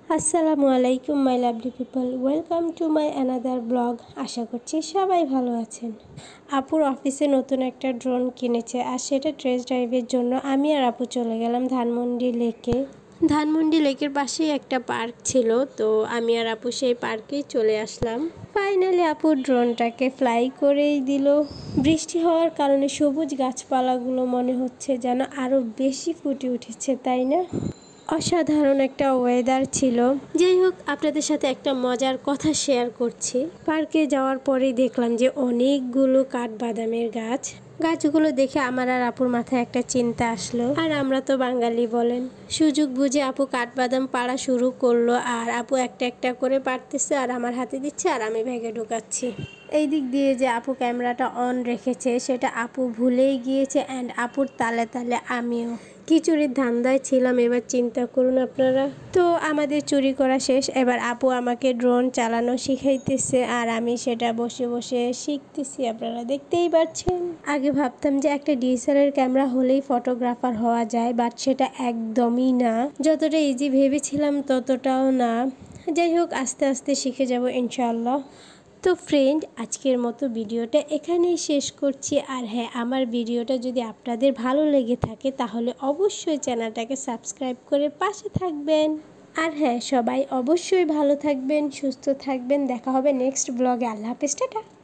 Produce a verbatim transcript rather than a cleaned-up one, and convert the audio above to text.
আসসালামু আলাইকুম my lovely people, welcome to my another blog. আশা করছি সবাই ভালো আছেন। আপুর অফিসে নতুন একটা ড্রোন কিনেছে, আর সেটা টেস্ট ড্রাইভের জন্য আমি আর আপু চলে গেলাম ধানমন্ডি লেকে। ধানমন্ডি লেকের পাশেই একটা পার্ক ছিল, তো আমি আর আপু সেই পার্কেই চলে আসলাম। ফাইনালি আপু ড্রোনটাকে ফ্লাই করেই দিল। বৃষ্টি হওয়ার কারণে সবুজ গাছপালাগুলো মনে হচ্ছে যেন আরও বেশি ফুটে উঠেছে, তাই না? অসাধারণ একটা ওয়েদার ছিল। যাই হোক, আপনাদের সাথে একটা মজার কথা শেয়ার করছি। পার্কে যাওয়ার পরেই দেখলাম যে অনেকগুলো কাঠবাদামের গাছ। গাছগুলো দেখে আমার আর আপুর মাথায় একটা চিন্তা আসলো, আর আমরা তো বাঙালি বলেন, সুযোগ বুঝে আপু কাঠবাদাম পাড়া শুরু করলো। আর আপু একটা একটা করে পাড়তেছে আর আমার হাতে দিচ্ছে, আর আমি ব্যাগে ঢুকাচ্ছি। এই দিক দিয়ে যে আপু ক্যামেরাটা অন রেখেছে সেটা আপু ভুলেই গিয়েছে, অ্যান্ড আপুর তালে তালে আমিও কি চুরির ধান্দায় ছিলাম, এবার চিন্তা করুন আপনারা। তো আমাদের চুরি করা শেষ, এবার আপু আমাকে ড্রোন চালানো শিখাইতেছে, আর আমি সেটা বসে বসে শিখতেছি, আপনারা দেখতেই পাচ্ছেন। আগে ভাবতাম যে একটা ডিএসএলআর ক্যামেরা হলেই ফটোগ্রাফার হওয়া যায়, বাট সেটা একদমই না। যতটা ইজি ভেবেছিলাম ততটাও না। যাই হোক, আস্তে আস্তে শিখে যাব ইনশাআল্লাহ। তো ফ্রেন্ড, আজকের মতো ভিডিওটা এখানেই শেষ করছি। আর হ্যাঁ, আমার ভিডিওটা যদি আপনাদের ভালো লেগে থাকে তাহলে অবশ্যই চ্যানেলটাকে সাবস্ক্রাইব করে পাশে থাকবেন। আর হ্যাঁ, সবাই অবশ্যই ভালো থাকবেন, সুস্থ থাকবেন। দেখা হবে নেক্সট ব্লগে। আল্লাহ হাফেজ, টাটা।